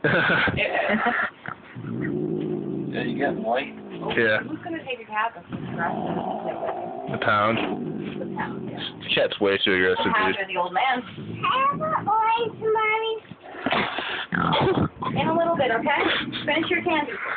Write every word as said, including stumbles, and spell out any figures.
Yeah, you got white. Yeah. Who's going to take a cat that's aggressive? The pound. The pound, yeah. The cat's way too aggressive, The pound dude. or the old man. Have a orange, Mommy. In a little bit, okay? Finish your candy.